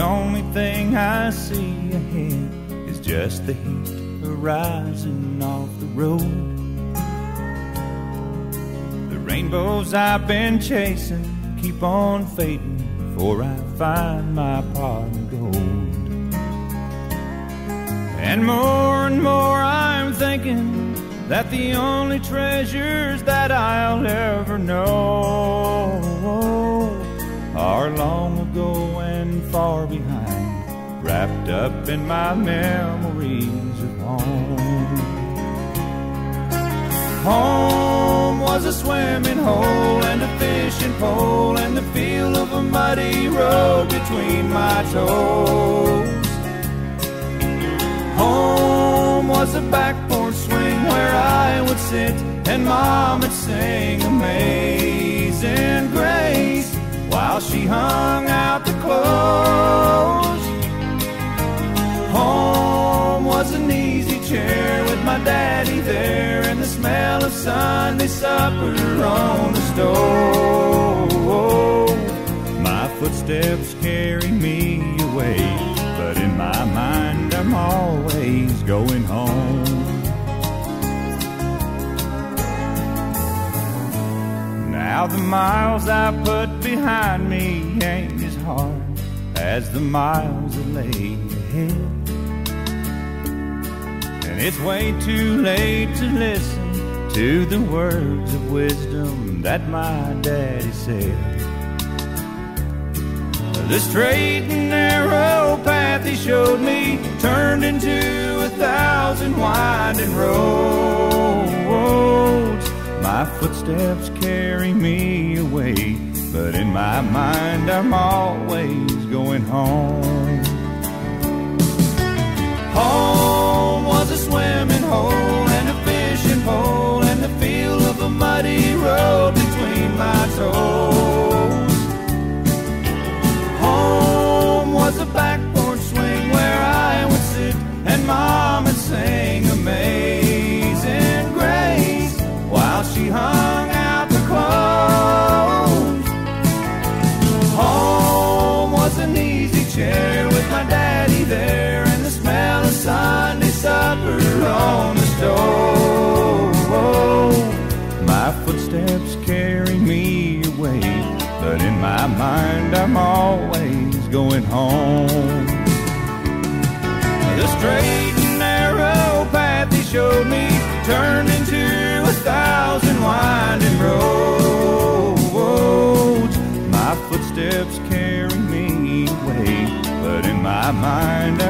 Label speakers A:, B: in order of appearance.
A: only thing I see ahead is just the heat arising off the road. The rainbows I've been chasing keep on fading before I find my pot of gold. And more I'm thinking that the only treasures that I'll ever know are long ago and far behind, wrapped up in my memories of home. Home was a swimming hole and a fishing pole and the feel of a muddy road between my toes. Home was a back porch swing where I would sit and Mom would sing Amazing Grace while she hung out the clothes. Home was an easy chair with my daddy there and the smell of Sunday supper on the stove. My footsteps carry me away, but in my mind I'm always going home. Now the miles I put behind me ain't as hard as the miles that lay ahead. And it's way too late to listen to the words of wisdom that my daddy said. The straight and narrow path he showed me turned into 1,000 winding roads. My footsteps carry me away, but in my mind I'm always going home. Home was a swimming hole and a fishing pole and the feel of a muddy road between my toes. Home was a back porch swing where I would sit and Mom would sing Amazing Grace while she hung out the clothes. Home was an easy chair with my daddy there and the smell of Sunday supper on the stove. My footsteps carry me away, but in my mind I'm always going home. The straight and narrow path he showed me turned into 1,000 winding roads. My footsteps carry me away, but in my mind